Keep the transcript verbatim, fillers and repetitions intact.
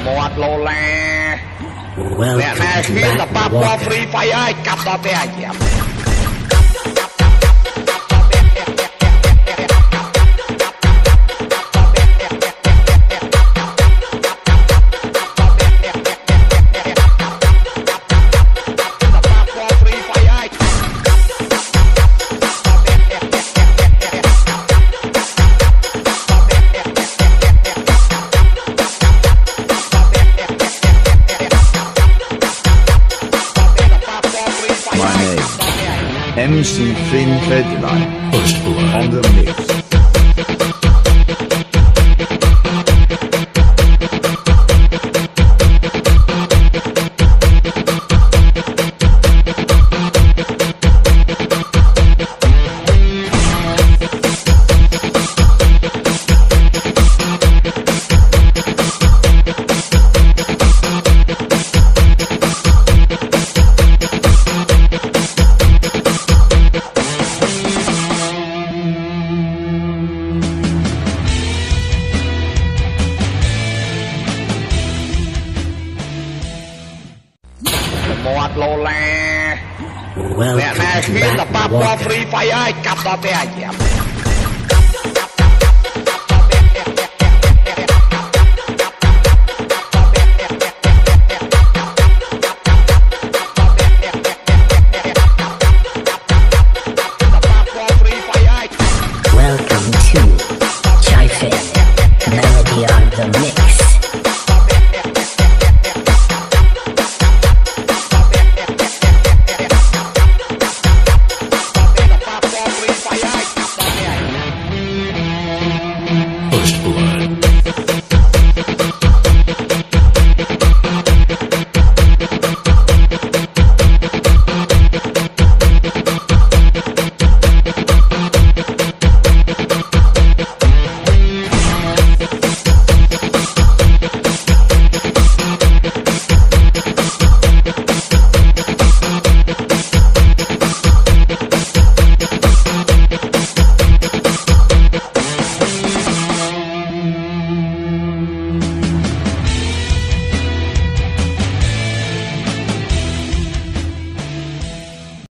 muat loleh. Nek nek kita Papua Free Fire kap tote aja. M C Finn Federline First blood on the mix. Muat loleh. Nek nek kita Papua Free Fire kap tote aja.